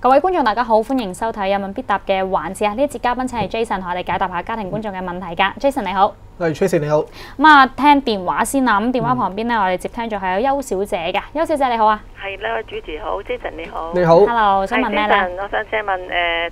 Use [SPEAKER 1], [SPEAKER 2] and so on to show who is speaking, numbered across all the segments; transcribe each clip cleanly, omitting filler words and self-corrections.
[SPEAKER 1] 各位觀眾大家好，歡迎收睇有問必答嘅環節啊！呢一節嘉賓請係 Jason 同我哋解答下家庭觀眾嘅問題㗎。Jason 你好，
[SPEAKER 2] 係 Tracy 你好。
[SPEAKER 1] 咁啊，聽電話先啦。咁電話旁邊咧，我哋接聽咗係有邱小姐嘅。邱小姐你好啊，
[SPEAKER 3] 係呢位主持好 ，Jason 你好。
[SPEAKER 2] 你好。
[SPEAKER 1] Hello， 想問咩咧？
[SPEAKER 3] 我想請問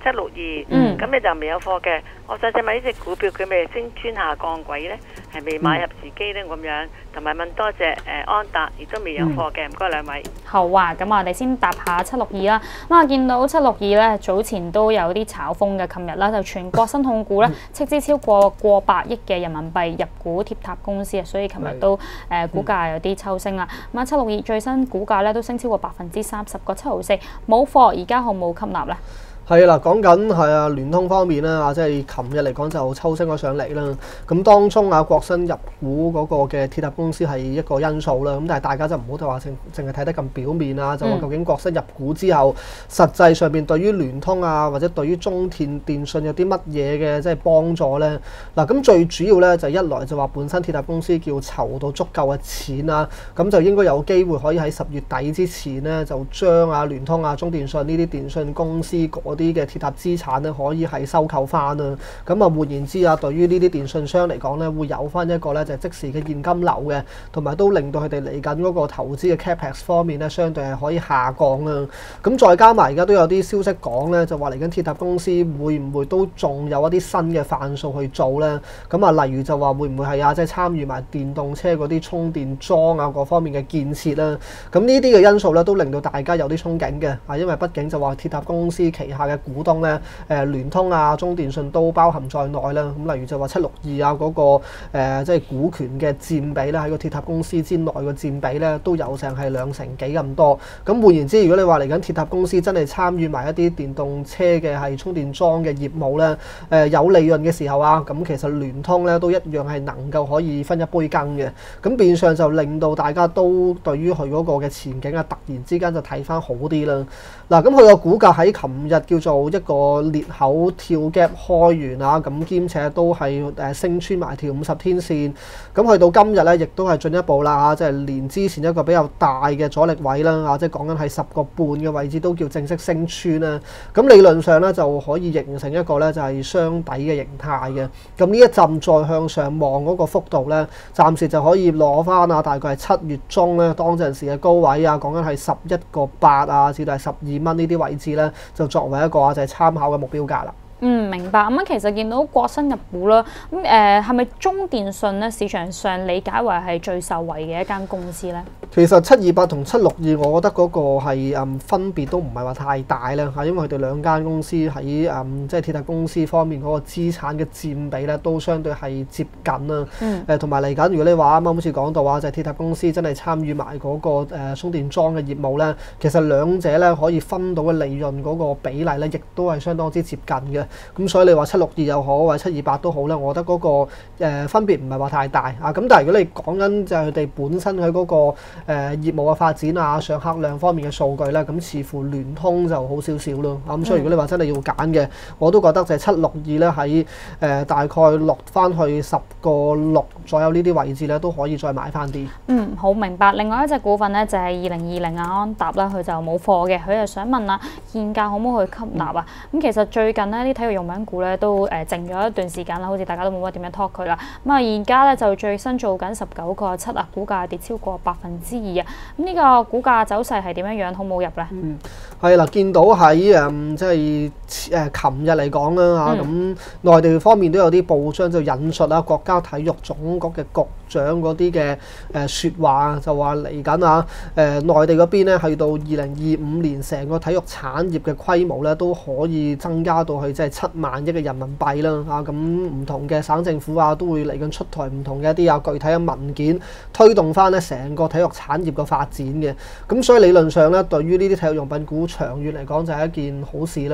[SPEAKER 3] 762，咁你就未有貨嘅。我想請問呢隻股票佢未升穿下降軌咧，係未買入時機咧咁樣，同埋問多謝安達亦都未有貨嘅，唔該兩位。
[SPEAKER 1] 好啊，咁我哋先答下762啦。咁啊，見到762咧，早前都有啲炒風嘅，琴日啦就全國新控股咧斥資超過百億嘅人民幣入股鐵塔公司啊，所以琴日都股價有啲抽升啦。咁啊，762最新股價咧都升超過30%個7毫4，冇貨，而家好冇吸納咧？
[SPEAKER 2] 係啦，講緊係啊聯通方面啦，即係琴日嚟講就抽升咗上嚟啦。咁當中啊國新入股嗰個嘅鐵塔公司係一個因素啦。咁但係大家就唔好就話淨係睇得咁表面啊，就話究竟國新入股之後，實際上邊對於聯通啊或者對於中電電信有啲乜嘢嘅即係幫助咧？嗱，咁最主要咧就一來就話本身鐵塔公司叫籌到足夠嘅錢啊，咁就應該有機會可以喺10月底之前咧就將啊聯通啊中電信呢啲電信公司嗰啲嘅鐵塔資產咧可以係收購翻啦，咁啊換言之啊，對於呢啲電信商嚟講咧，會有翻一個咧就係即時嘅現金流嘅，同埋都令到佢哋嚟緊嗰個投資嘅 capex 方面咧，相對係可以下降啦。咁再加埋而家都有啲消息講咧，就話嚟緊鐵塔公司會唔會都仲有一啲新嘅範數去做咧？咁啊，例如就話會唔會係啊，即係參與埋電動車嗰啲充電樁啊各方面嘅建設啦？咁呢啲嘅因素咧，都令到大家有啲憧憬嘅啊，因為畢竟就話鐵塔公司旗下嘅股東咧，聯通啊、中電信都包含在內啦。咁例如就話762啊嗰個即係股權嘅佔比咧，喺個鐵塔公司之內個佔比咧，都有成係2成幾咁多。咁換言之，如果你話嚟緊鐵塔公司真係參與埋一啲電動車嘅係充電樁嘅業務咧，有利潤嘅時候啊，咁其實聯通咧都一樣係能夠可以分一杯羹嘅。咁變相就令到大家都對於佢嗰個嘅前景啊，突然之間就睇翻好啲啦。嗱，咁佢個股價喺琴日叫做一個裂口跳 gap 開完啊，咁兼且都係升穿埋條50天線，咁去到今日咧，亦都係進一步啦，即係連之前一個比較大嘅阻力位啦，即係講緊係10個半嘅位置都叫正式升穿啦。咁理論上咧就可以形成一個咧就係雙底嘅形態嘅。咁呢一陣再向上望嗰個幅度咧，暫時就可以攞翻啊，大概係7月中咧當陣時嘅高位啊，講緊係11個8啊，至到係12蚊呢啲位置咧，就作為一個就係參考嘅目標價啦。
[SPEAKER 1] 明白。咁其實見到國新入股啦，咁係咪中電信咧市場上理解為係最受惠嘅一間公司咧？
[SPEAKER 2] 其實728同762，我覺得嗰個係分別都唔係話太大啦嚇，因為佢哋兩間公司喺即係鐵塔公司方面嗰個資產嘅佔比咧，都相對係接近啦。同埋嚟緊，如果你話啱啱好似講到話，就係鐵塔公司真係參與埋嗰個充電樁嘅業務咧，其實兩者咧可以分到嘅利潤嗰個比例咧，亦都係相當之接近嘅。咁所以你話762又好，或者728都好咧，我覺得嗰個分別唔係話太大啊。咁但係如果你講緊就係佢哋本身喺嗰個業務嘅發展啊、上客量方面嘅數據咧，咁似乎聯通就好少少咯。咁所以如果你話真係要揀嘅，我都覺得就係762咧喺大概落翻去10個6左右呢啲位置咧，都可以再買翻啲。
[SPEAKER 1] 好明白。另外一隻股份咧就係2020安踏啦，佢就冇貨嘅，佢就想問啦，現價可唔可以去吸納啊？咁其實最近呢啲體育用品股咧都靜咗一段時間啦，好似大家都冇乜點樣 talk 佢啦。咁啊，現價咧就最新做緊19個7啊，股價跌超過2%啊。咁呢個股價走勢係點樣樣？好冇入咧？
[SPEAKER 2] 係啦，見到喺即係琴日嚟講啦嚇，咁內地方面都有啲報章就引述啦國家體育總局嘅局長嗰啲嘅説話，就話嚟緊啊內地嗰邊咧，去到2025年成個體育產業嘅規模咧都可以增加到去即係7萬億嘅人民幣啦嚇。咁唔同嘅省政府啊都會嚟緊出台唔同嘅一啲具體嘅文件，推動翻咧成個體育產業嘅發展嘅。咁所以理論上咧，對於呢啲體育用品股長遠嚟講就係一件好事啦。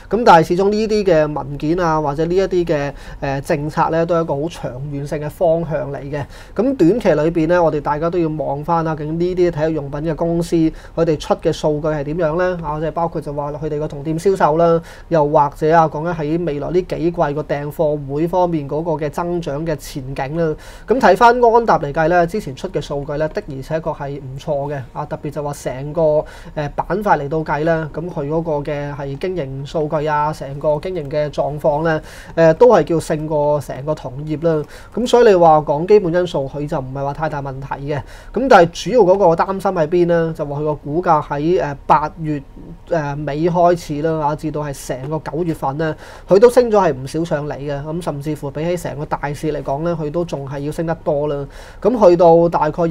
[SPEAKER 2] 咁但係始終呢啲嘅文件啊，或者呢一啲嘅政策咧，都係一個好長遠性嘅方向嚟嘅。咁短期裏邊咧，我哋大家都要望翻啦，究竟呢啲體育用品嘅公司佢哋出嘅數據係點樣咧？即係包括就話佢哋個同店銷售啦，又或者講緊喺未來呢幾季個訂貨會方面嗰個嘅增長嘅前景啦。咁睇翻安踏嚟計咧，之前出嘅數據咧，的而且確係唔錯嘅。特別就話成個板塊嚟到計咧，咁佢嗰個嘅係經營數據啊，成個經營嘅狀況咧，都係叫勝過成個同業啦。咁所以你話講基本因素，佢就唔係話太大問題嘅。咁但係主要嗰個擔心喺邊咧？就話佢個股價喺8月尾開始啦，至到係成個9月份咧，佢都升咗係唔少上嚟嘅。咁甚至乎比起成個大市嚟講咧，佢都仲係要升得多啦。咁去到大概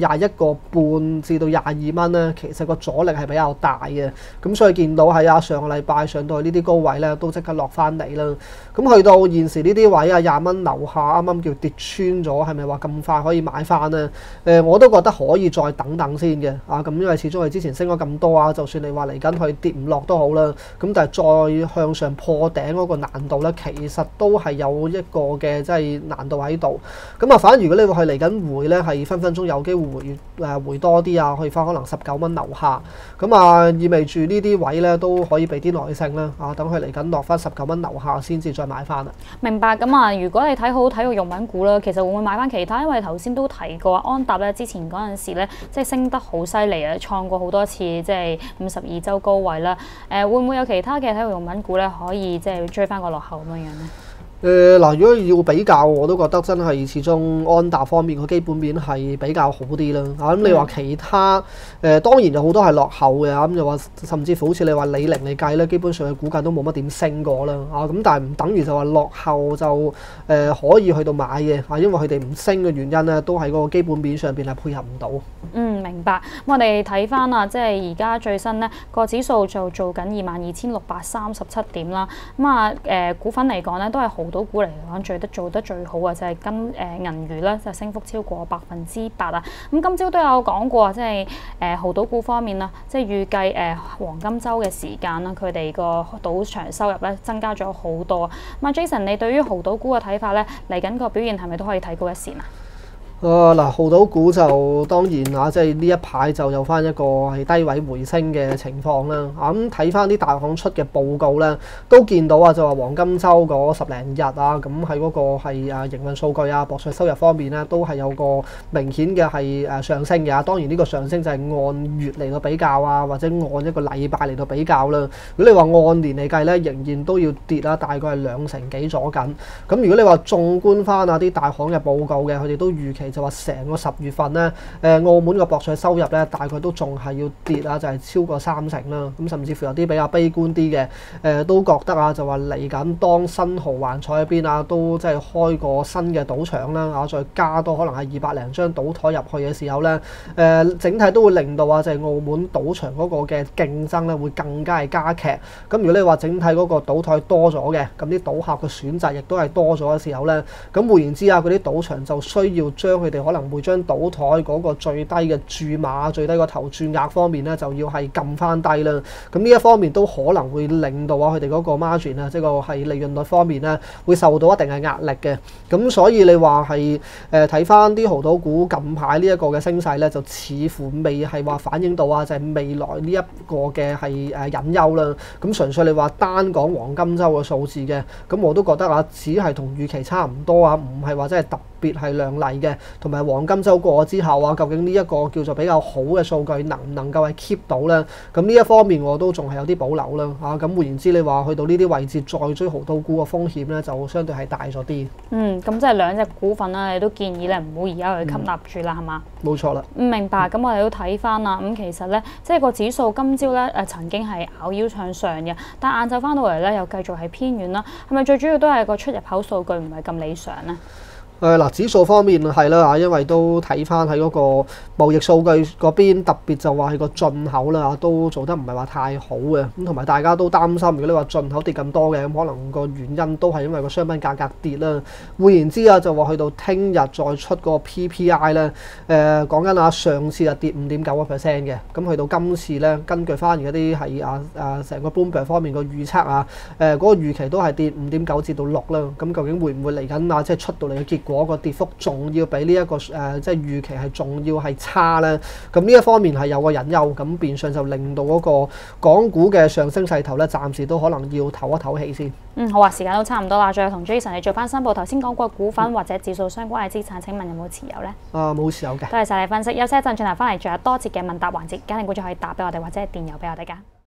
[SPEAKER 2] 21.5至到22蚊咧，其實個阻力係比較大嘅。咁所以見到喺上個禮拜上到去呢啲高位咧，都即刻落翻嚟啦。咁去到現時呢啲位20蚊樓下，啱啱叫跌穿咗，係咪話咁快可以買翻咧？我都覺得可以再等等先嘅。咁因為始終佢之前升咗咁多就算你話嚟緊佢跌唔落都好啦。咁但係再向上破頂嗰個難度咧，其實都係有一個嘅即係難度喺度。咁反而如果你話佢嚟緊回咧，係分分鐘有機會回多啲去翻可能19蚊樓下。咁意味住呢啲位咧都可以俾啲耐性啦。等佢嚟緊落翻19蚊樓下先至再買翻啦。
[SPEAKER 1] 明白。咁如果你睇好體育用品股啦，其實會唔會買翻其他？因為頭先都提過安踏咧，之前嗰陣時咧，即係升得好犀利創過好多次即係52週高位啦。會唔會有其他嘅體育用品股咧，可以即係追翻個落後咁樣咧？
[SPEAKER 2] 如果要比較，我都覺得真係始終安踏方面個基本面係比較好啲啦。咁你話其他當然有好多係落後嘅。咁又話甚至乎好似你話李寧嚟計咧，基本上嘅股價都冇乜點升過啦。咁但係唔等於就話落後就可以去到買嘅。因為佢哋唔升嘅原因咧，都喺嗰個基本面上邊係配合唔到。
[SPEAKER 1] 明白。咁我哋睇翻即係而家最新呢個指數就做緊22,637點啦。股份嚟講咧都係濠賭股嚟講做得最好就係銀娛啦，就升幅超過8%啊！咁今朝都有講過，即係濠賭股方面啦，即係預計黃金週嘅時間啦，佢哋個賭場收入咧增加咗好多。Jason， 你對於濠賭股嘅睇法咧，嚟緊個表現係咪都可以睇高一線啊？
[SPEAKER 2] 濠賭股就當然即係呢一排就有翻一個係低位回升嘅情況啦。咁睇翻啲大行出嘅報告咧，都見到就話黃金週嗰10零日咁喺嗰個係營運數據博彩收入方面咧，都係有個明顯嘅係上升嘅。當然呢個上升就係按月嚟到比較或者按一個禮拜嚟到比較啦。如果你話按年嚟計咧，仍然都要跌大概係2成幾咗緊。咁如果你話縱觀翻啲大行嘅報告嘅，佢哋都預期就話成個10月份咧，澳門個博彩收入咧大概都仲係要跌就係超過3成啦。咁甚至乎有啲比較悲觀啲嘅，都覺得就話嚟緊當新濠灣彩嗰邊都即係開個新嘅賭場啦，再加多可能係200零張賭台入去嘅時候咧，整體都會令到就係澳門賭場嗰個嘅競爭咧會更加係加劇。咁如果你話整體嗰個賭台多咗嘅，咁啲賭客嘅選擇亦都係多咗嘅時候咧，咁換言之嗰啲賭場就需要將佢哋可能每張賭台嗰個最低嘅注碼、最低個投注額方面咧，就要係撳翻低啦。咁呢一方面都可能會令到佢哋嗰個 margin 即係個係利潤率方面咧，會受到一定嘅壓力嘅。咁所以你話係睇翻啲濠賭股近排呢一個嘅升勢咧，就似乎未係話反映到就係未來呢一個嘅係隱憂啦。咁純粹你話單講黃金週嘅數字嘅，咁我都覺得只係同預期差唔多唔係話真係特別係亮麗嘅。同埋黃金週過咗之後究竟呢一個叫做比較好嘅數據能唔能夠係 keep 到咧？咁呢一方面我都仲係有啲保留啦。咁換言之，你話去到呢啲位置再追濠賭股嘅風險咧，就相對係大咗啲。
[SPEAKER 1] 咁即係兩隻股份啦，你都建議咧唔好而家去吸納住啦，係嘛？
[SPEAKER 2] 冇錯啦。
[SPEAKER 1] 明白。咁我哋都睇翻啦。咁其實咧，即係個指數今朝咧曾經係咬腰向上嘅，但係晏晝翻到嚟咧又繼續係偏軟啦。係咪最主要都係個出入口數據唔係咁理想咧？
[SPEAKER 2] 嗱，指數方面係啦，因為都睇翻喺嗰個貿易數據嗰邊，特別就話係個進口啦，都做得唔係話太好嘅。咁同埋大家都擔心，如果你話進口跌咁多嘅，咁可能個原因都係因為個商品價格跌啦。換言之啊，就話去到聽日再出個 PPI 咧，講緊上次跌5.9%嘅，咁去到今次咧，根據翻而家啲係成個 Bloomberg 方面個預測啊，嗰個預期都係跌5.9至到6啦。咁究竟會唔會嚟緊即係出到嚟嘅結果個跌幅仲要比呢一個即係預期係仲要係差咧？咁呢一方面係有個隱憂，咁變相就令到嗰個港股嘅上升勢頭咧，暫時都可能要唞一唞氣先。
[SPEAKER 1] 好啊，時間都差唔多啦，最後同 Jason 你做翻申報，頭先講過股份或者指數相關嘅資產，請問有冇持有咧？
[SPEAKER 2] 冇持有嘅。
[SPEAKER 1] 多謝晒你分析，休息一陣，轉頭翻嚟仲有多節嘅問答環節，家庭觀眾可以打俾我哋或者係電郵俾我哋㗎。